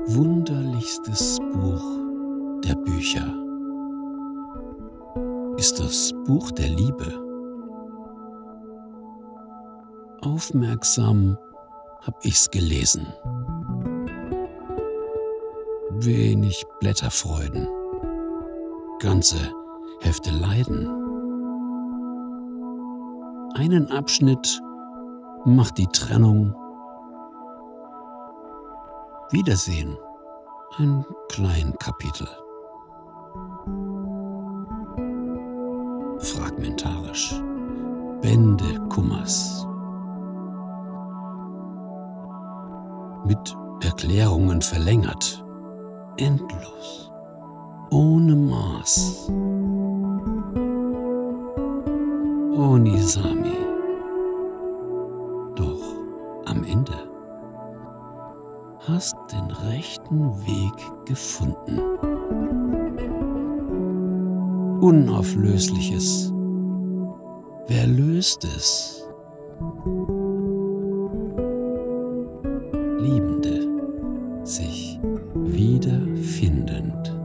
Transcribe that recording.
wunderlichstes Buch der Bücher ist das Buch der Liebe. Aufmerksam hab ich's gelesen. Wenig Blätterfreuden, ganze Hefte Leiden. Einen Abschnitt macht die Trennung. Wiedersehen, ein klein Kapitel. Fragmentarisch, Bände Kummers. Mit Erklärungen verlängert, endlos, ohne Maß. Onisami. Doch am Ende hast den rechten Weg gefunden. Unauflösliches. Wer löst es? Liebende, sich wiederfindend.